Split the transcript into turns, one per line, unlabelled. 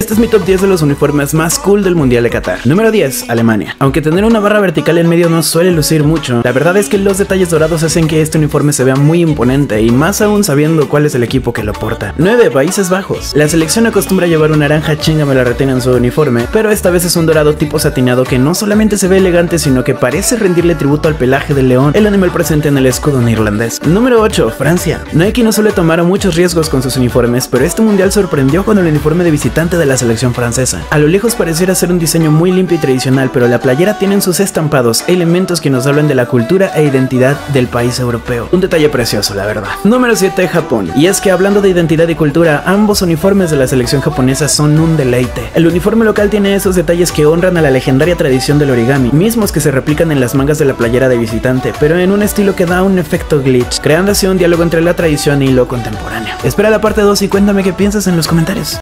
Este es mi top 10 de los uniformes más cool del Mundial de Qatar. Número 10, Alemania. Aunque tener una barra vertical en medio no suele lucir mucho, la verdad es que los detalles dorados hacen que este uniforme se vea muy imponente, y más aún sabiendo cuál es el equipo que lo porta. 9, Países Bajos. La selección acostumbra llevar una naranja chinga me la retina en su uniforme, pero esta vez es un dorado tipo satinado que no solamente se ve elegante, sino que parece rendirle tributo al pelaje del león, el animal presente en el escudo neerlandés. Número 8, Francia. Nike no suele tomar muchos riesgos con sus uniformes, pero este mundial sorprendió con el uniforme de visitante de la selección francesa. A lo lejos pareciera ser un diseño muy limpio y tradicional, pero la playera tiene en sus estampados elementos que nos hablan de la cultura e identidad del país europeo. Un detalle precioso, la verdad. Número 7, Japón. Y es que hablando de identidad y cultura, ambos uniformes de la selección japonesa son un deleite. El uniforme local tiene esos detalles que honran a la legendaria tradición del origami, mismos que se replican en las mangas de la playera de visitante, pero en un estilo que da un efecto glitch, creando así un diálogo entre la tradición y lo contemporáneo. Espera la parte 2 y cuéntame qué piensas en los comentarios.